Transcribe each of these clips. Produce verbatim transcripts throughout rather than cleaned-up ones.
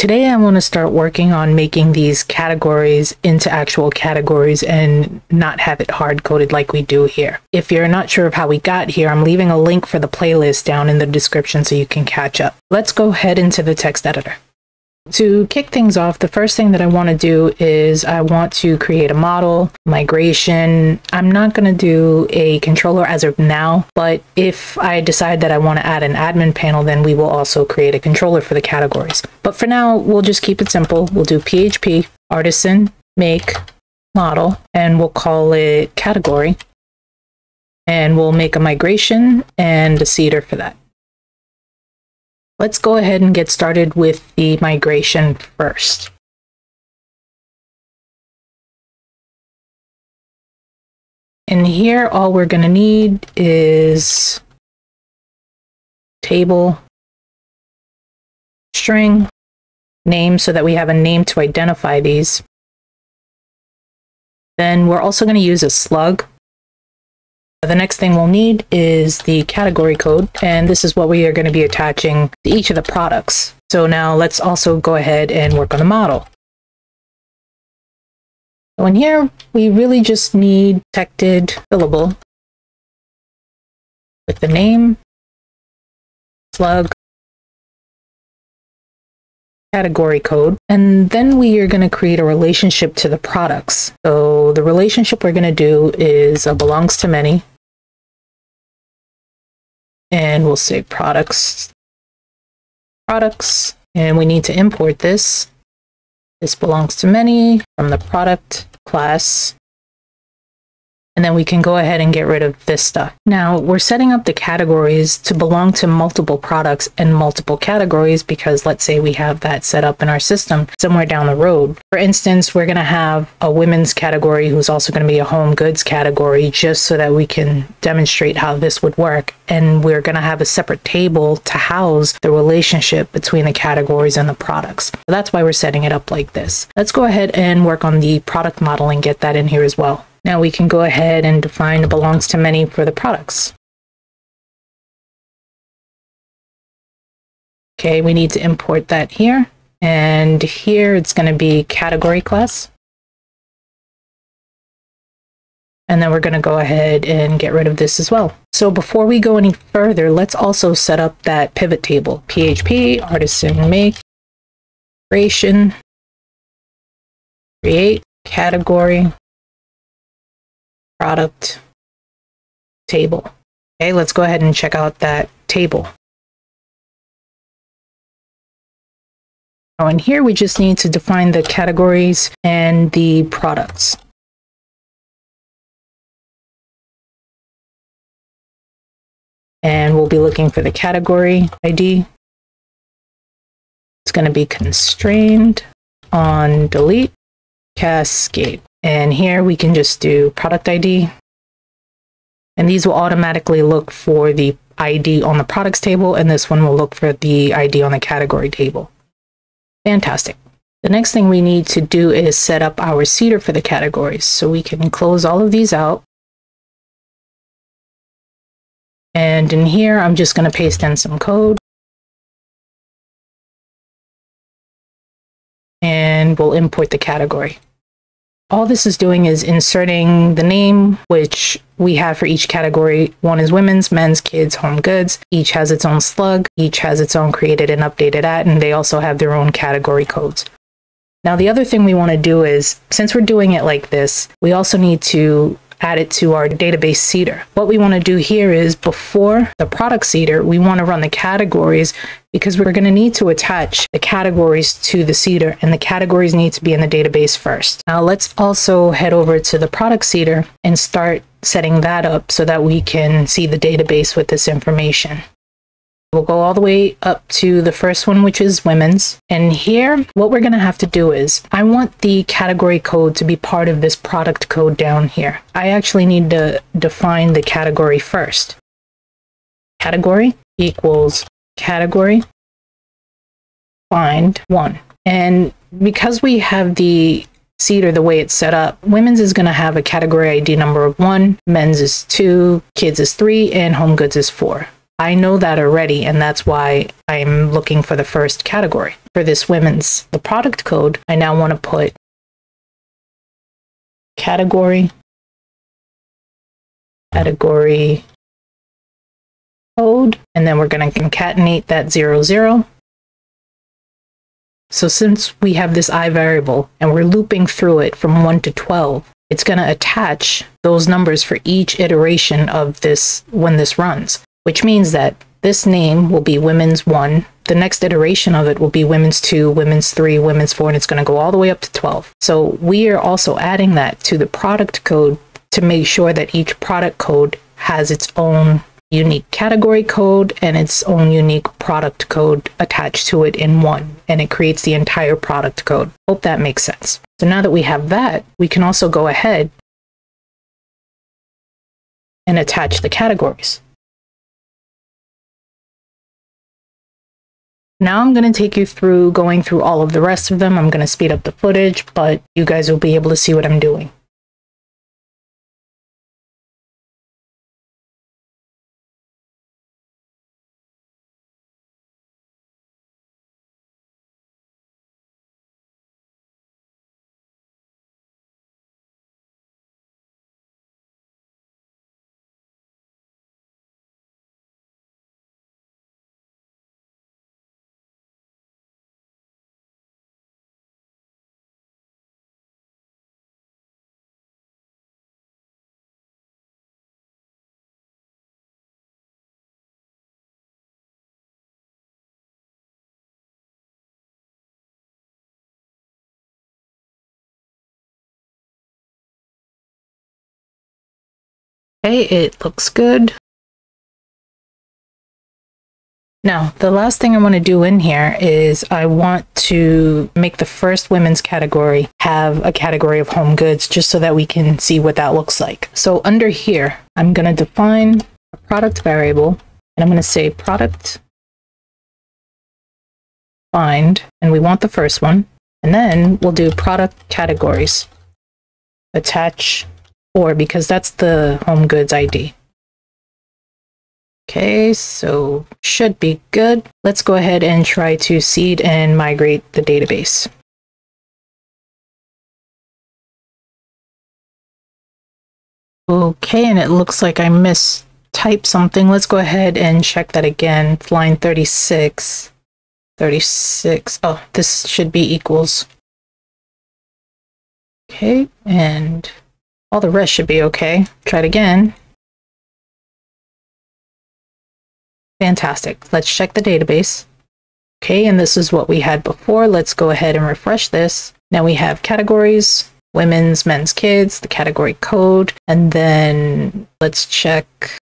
Today I want to start working on making these categories into actual categories and not have it hard-coded like we do here. If you're not sure of how we got here, I'm leaving a link for the playlist down in the description so you can catch up. Let's go head into the text editor. To kick things off, the first thing that I want to do is I want to create a model, migration. I'm not going to do a controller as of now, but if I decide that I want to add an admin panel, then we will also create a controller for the categories. But for now, we'll just keep it simple. We'll do P H P, artisan, make, model, and we'll call it category. And we'll make a migration and a seeder for that. Let's go ahead and get started with the migration first. And here, all we're going to need is table, string, name, so that we have a name to identify these. Then we're also going to use a slug. The next thing we'll need is the category code, and this is what we are going to be attaching to each of the products. So now let's also go ahead and work on the model. So in here, we really just need protected fillable with the name, slug, category code, and then we are going to create a relationship to the products. So the relationship we're going to do is a belongs to many. And we'll say products, products, and we need to import this. This belongs to many from the product class. And then we can go ahead and get rid of this stuff. Now we're setting up the categories to belong to multiple products and multiple categories because let's say we have that set up in our system somewhere down the road. For instance, we're going to have a women's category who's also going to be a home goods category just so that we can demonstrate how this would work. And we're going to have a separate table to house the relationship between the categories and the products. So that's why we're setting it up like this. Let's go ahead and work on the product model and get that in here as well. Now we can go ahead and define belongs to many for the products. Okay, we need to import that here. And here it's going to be category class. And then we're going to go ahead and get rid of this as well. So before we go any further, let's also set up that pivot table. P H P, artisan make, creation, create, category, product, table. Okay, let's go ahead and check out that table. Now in here, we just need to define the categories and the products. And we'll be looking for the category I D. It's going to be constrained on delete cascade. And here we can just do product I D. And these will automatically look for the I D on the products table, and this one will look for the I D on the category table. Fantastic. The next thing we need to do is set up our seeder for the categories. So we can close all of these out. And in here, I'm just going to paste in some code. And we'll import the category. All this is doing is inserting the name, which we have for each category. One is women's, men's, kids, home goods. Each has its own slug. Each has its own created and updated at, and they also have their own category codes. Now, the other thing we want to do is, since we're doing it like this, we also need to add it to our database seeder. What we want to do here is before the product seeder, we want to run the categories because we're going to need to attach the categories to the seeder, and the categories need to be in the database first. Now let's also head over to the product seeder and start setting that up so that we can see the database with this information. We'll go all the way up to the first one, which is women's. And here, what we're going to have to do is, I want the category code to be part of this product code down here. I actually need to define the category first. Category equals category find one. And because we have the seeder the way it's set up, women's is going to have a category I D number of one, men's is two, kids is three, and home goods is four. I know that already, and that's why I'm looking for the first category. for this women's, the product code, I now want to put category, category code, and then we're going to concatenate that zero, zero. So since we have this I variable and we're looping through it from one to twelve, it's going to attach those numbers for each iteration of this when this runs, which means that this name will be women's one. The next iteration of it will be women's two, women's three, women's four, and it's going to go all the way up to twelve. So we are also adding that to the product code to make sure that each product code has its own unique category code and its own unique product code attached to it in one, and it creates the entire product code. Hope that makes sense. So now that we have that, we can also go ahead and attach the categories. Now I'm going to take you through going through all of the rest of them. I'm going to speed up the footage, but you guys will be able to see what I'm doing. Okay, it looks good. Now, the last thing I want to do in here is I want to make the first women's category have a category of home goods, just so that we can see what that looks like. So under here, I'm going to define a product variable, and I'm going to say product find, and we want the first one. And then we'll do product categories, attach four, because that's the home goods I D. Okay, so should be good. Let's go ahead and try to seed and migrate the database. Okay, and it looks like I mistyped something. Let's go ahead and check that again. It's line thirty-six. thirty-six. Oh, this should be equals. Okay, and all the rest should be okay. Try it again. Fantastic. Let's check the database. Okay, and this is what we had before. Let's go ahead and refresh this. Now we have categories, women's, men's, kids, the category code, and then let's check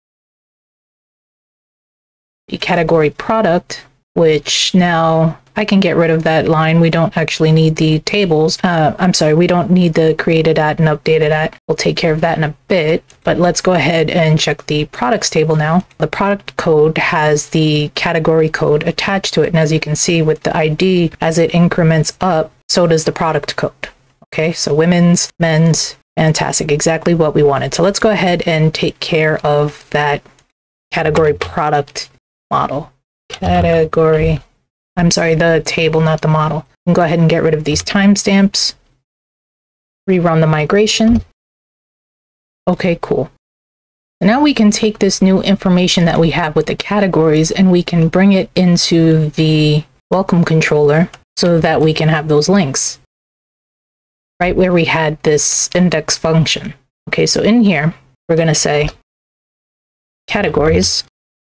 the category product, which now I can get rid of that line. We don't actually need the tables. Uh, I'm sorry, we don't need the created at and updated at. We'll take care of that in a bit, but let's go ahead and check the products table now. The product code has the category code attached to it. And as you can see with the I D, as it increments up, so does the product code. Okay, so women's, men's, fantastic, exactly what we wanted. So let's go ahead and take care of that category product model. Category I'm sorry, the table, not the model. And go ahead and get rid of these timestamps. Rerun the migration. Okay, cool. So now we can take this new information that we have with the categories and we can bring it into the welcome controller so that we can have those links. Right where we had this index function. Okay, so in here, we're going to say categories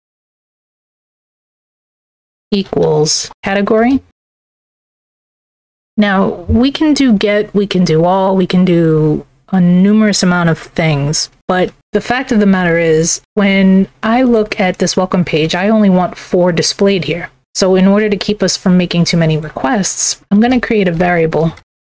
equals category. Now we can do get, we can do all, we can do a numerous amount of things, but the fact of the matter is when I look at this welcome page, I only want four displayed here. So in order to keep us from making too many requests, I'm going to create a variable.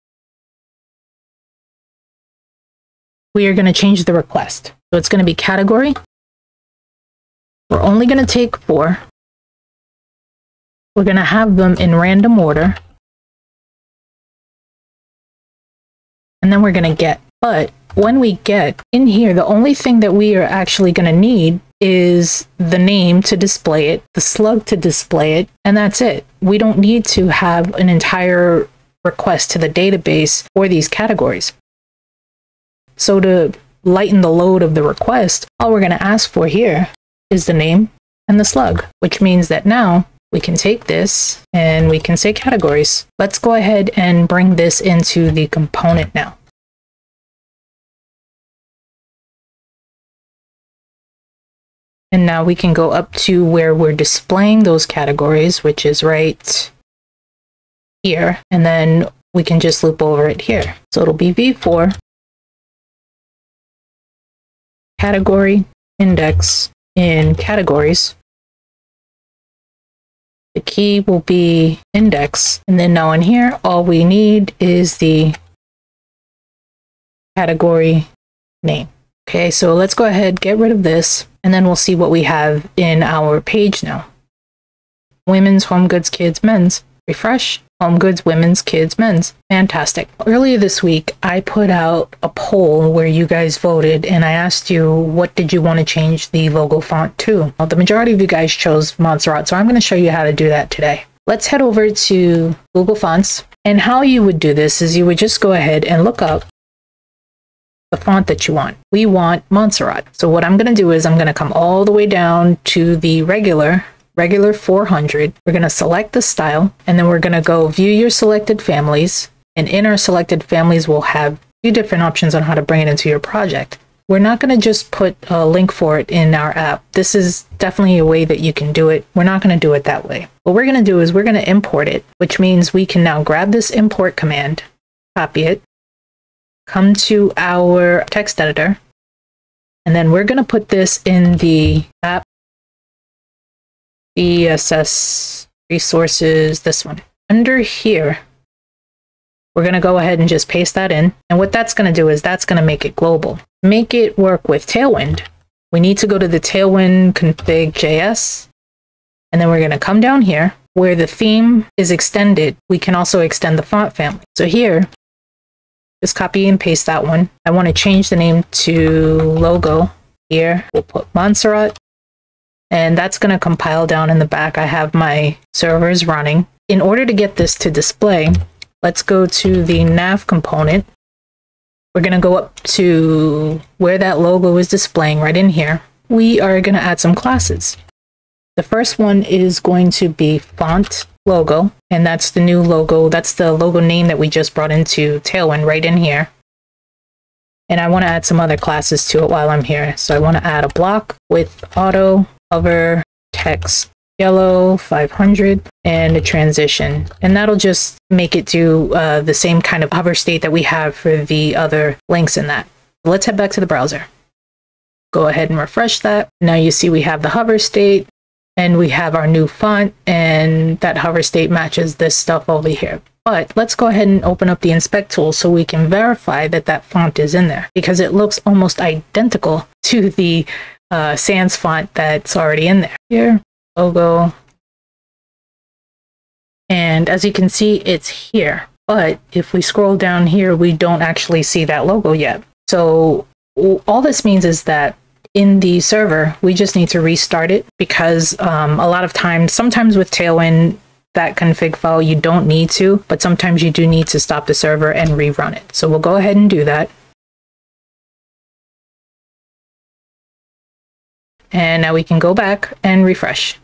We are going to change the request. So it's going to be category. We're only going to take four. We're going to have them in random order. And then we're going to get. But when we get in here, the only thing that we are actually going to need is the name to display it, the slug to display it, and that's it. We don't need to have an entire request to the database for these categories. So to lighten the load of the request, all we're going to ask for here is the name and the slug, which means that now we can take this and we can say categories. Let's go ahead and bring this into the component now. And now we can go up to where we're displaying those categories, which is right here. And then we can just loop over it here. So it'll be v four category index in categories. The key will be index. And then now in here, all we need is the category name. Okay, so let's go ahead, get rid of this, and then we'll see what we have in our page now. Women's, home goods, kids, men's. Refresh. Home goods, women's, kids, men's. Fantastic. Earlier this week, I put out a poll where you guys voted, and I asked you, what did you want to change the logo font to? Well, the majority of you guys chose Montserrat, so I'm going to show you how to do that today. Let's head over to Google Fonts, and how you would do this is you would just go ahead and look up the font that you want. We want Montserrat. So what I'm going to do is I'm going to come all the way down to the regular, regular four hundred. We're going to select the style, and then we're going to go view your selected families. And in our selected families, we'll have a few different options on how to bring it into your project. We're not going to just put a link for it in our app. This is definitely a way that you can do it. We're not going to do it that way. What we're going to do is we're going to import it, which means we can now grab this import command, copy it, come to our text editor, and then we're going to put this in the app C S S resources, this one. Under here, we're going to go ahead and just paste that in. And what that's going to do is that's going to make it global. To make it work with Tailwind, we need to go to the Tailwind config dot J S, and then we're going to come down here where the theme is extended. We can also extend the font family. So here, just copy and paste that one. I want to change the name to logo. Here, we'll put Montserrat, and that's going to compile down in the back. I have my servers running. In order to get this to display, let's go to the nav component. We're going to go up to where that logo is displaying right in here. We are going to add some classes. The first one is going to be font logo, and that's the new logo. That's the logo name that we just brought into Tailwind right in here. And I want to add some other classes to it while I'm here. So I want to add a block with auto, hover, text, yellow, five hundred, and a transition. And that'll just make it do uh, the same kind of hover state that we have for the other links in that. Let's head back to the browser. Go ahead and refresh that. Now you see we have the hover state, and we have our new font, and that hover state matches this stuff over here. But let's go ahead and open up the inspect tool so we can verify that that font is in there, because it looks almost identical to the uh, sans font that's already in there. Here, logo. And as you can see, it's here. But if we scroll down here, we don't actually see that logo yet. So all this means is that in the server, we just need to restart it, because um, a lot of times, sometimes with Tailwind, that config file, you don't need to, but sometimes you do need to stop the server and rerun it. So we'll go ahead and do that. And now we can go back and refresh.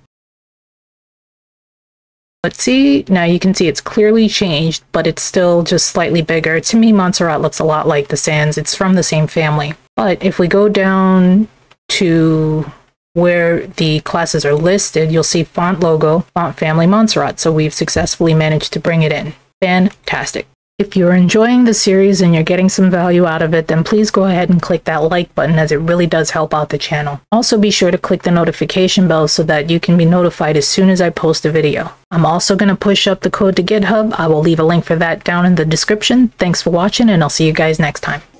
Let's see, now you can see it's clearly changed, but it's still just slightly bigger. To me, Montserrat looks a lot like the sans. It's from the same family. But if we go down to where the classes are listed, you'll see font logo, font family, Montserrat. So we've successfully managed to bring it in. Fantastic. If you're enjoying the series and you're getting some value out of it, then please go ahead and click that like button, as it really does help out the channel. Also be sure to click the notification bell so that you can be notified as soon as I post a video. I'm also going to push up the code to GitHub. I will leave a link for that down in the description. Thanks for watching, and I'll see you guys next time.